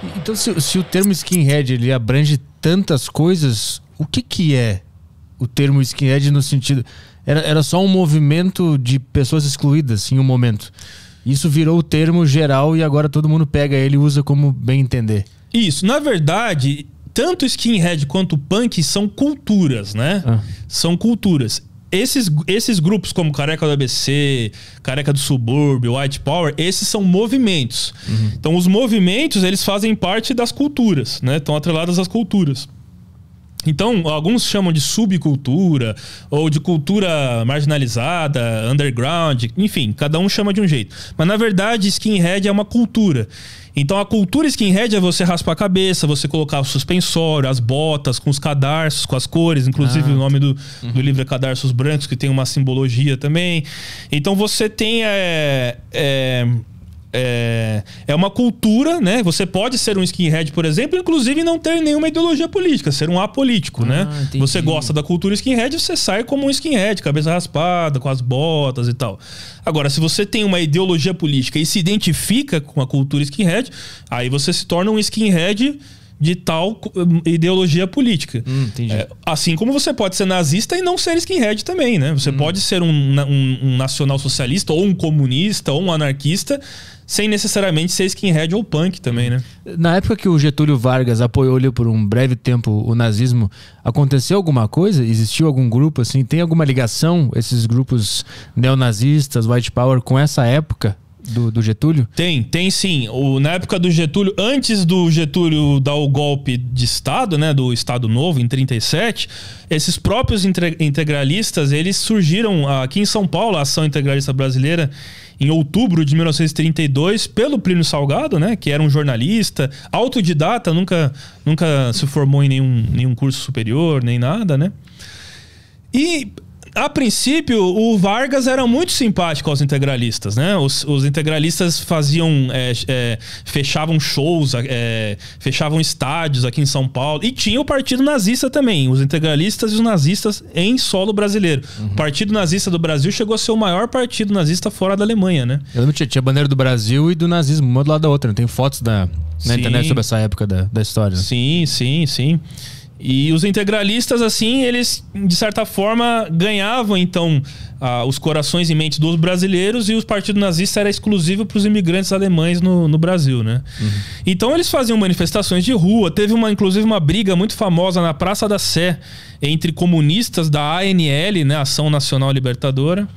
Então, se o termo skinhead ele abrange tantas coisas, o que é o termo skinhead no sentido... Era só um movimento de pessoas excluídas em um momento. Isso virou o termo geral e agora todo mundo pega ele e usa como bem entender. Isso. Na verdade, tanto skinhead quanto punk são culturas, né? São culturas. Esses grupos como Careca do ABC, Careca do Subúrbio, White Power, esses são movimentos. Então os movimentos, eles fazem parte das culturas, né? Estão atreladas às culturas. Então, alguns chamam de subcultura ou de cultura marginalizada, underground, enfim, cada um chama de um jeito. Mas, na verdade, skinhead é uma cultura. Então, a cultura skinhead é você raspar a cabeça, você colocar o suspensório, as botas, com os cadarços, com as cores. Inclusive, o nome do livro é Cadarços Brancos, que tem uma simbologia também. Então, você tem... É uma cultura, né? Você pode ser um skinhead, por exemplo, inclusive não ter nenhuma ideologia política, ser um apolítico, né? Entendi. Você gosta da cultura skinhead, você sai como um skinhead, cabeça raspada, com as botas e tal. Agora, se você tem uma ideologia política e se identifica com a cultura skinhead, aí você se torna um skinhead de tal ideologia política. Assim como você pode ser nazista e não ser skinhead também, né? Você pode ser um nacional-socialista ou um comunista ou um anarquista sem necessariamente ser skinhead ou punk também, né? Na época que o Getúlio Vargas apoiou ali por um breve tempo o nazismo, aconteceu alguma coisa? Existiu algum grupo assim? Tem alguma ligação, esses grupos neonazistas, White Power, com essa época do Getúlio? Tem sim. Na época do Getúlio, antes do Getúlio dar o golpe de Estado, né, do Estado Novo, em 37, esses próprios integralistas, eles surgiram aqui em São Paulo, a Ação Integralista Brasileira, em outubro de 1932, pelo Plínio Salgado, né, que era um jornalista, autodidata, nunca se formou em nenhum curso superior, nem nada, né? E... a princípio, o Vargas era muito simpático aos integralistas, né? Os integralistas fechavam shows, fechavam estádios aqui em São Paulo. E tinha o Partido Nazista também, os integralistas e os nazistas em solo brasileiro. O Partido Nazista do Brasil chegou a ser o maior partido nazista fora da Alemanha, né? Eu lembro que tinha a bandeira do Brasil e do nazismo, uma do lado da outra. Tem fotos na internet sobre essa época da história. Sim. E os integralistas, assim, eles, de certa forma, ganhavam, então, os corações e mentes dos brasileiros, e o Partido Nazista era exclusivo para os imigrantes alemães no Brasil, né? Então, eles faziam manifestações de rua. Teve, inclusive, uma briga muito famosa na Praça da Sé entre comunistas da ANL, né, Ação Nacional Libertadora,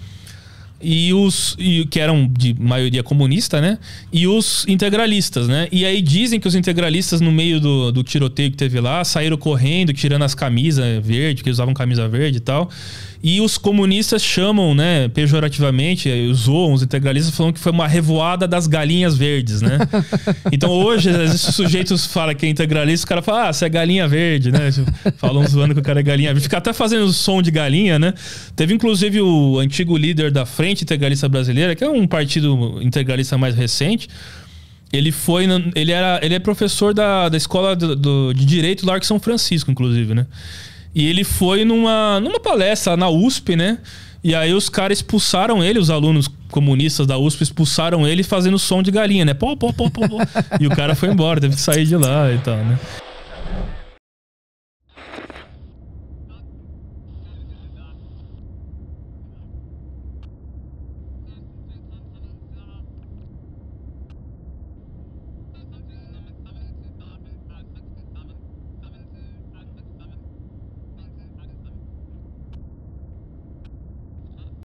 que eram de maioria comunista, né? E os integralistas, né? E aí dizem que os integralistas, no meio do tiroteio que teve lá, saíram correndo, tirando as camisas verdes, que eles usavam camisa verde e tal. E os comunistas chamam, né, pejorativamente, zoam os integralistas, falando que foi uma revoada das galinhas verdes, né? Então hoje, às vezes, os sujeitos falam que é integralista, o cara fala, você é galinha verde, né? Falam zoando que o cara é galinha verde. Fica até fazendo som de galinha, né? Teve, inclusive, o antigo líder da Frente Integralista Brasileira, que é um partido integralista mais recente. Ele é professor da escola de Direito do Largo São Francisco, inclusive, né? E ele foi numa palestra na USP, né? E aí os caras expulsaram ele, os alunos comunistas da USP expulsaram ele fazendo som de galinha, né? Pô. E o cara foi embora, teve que sair de lá e tal, né?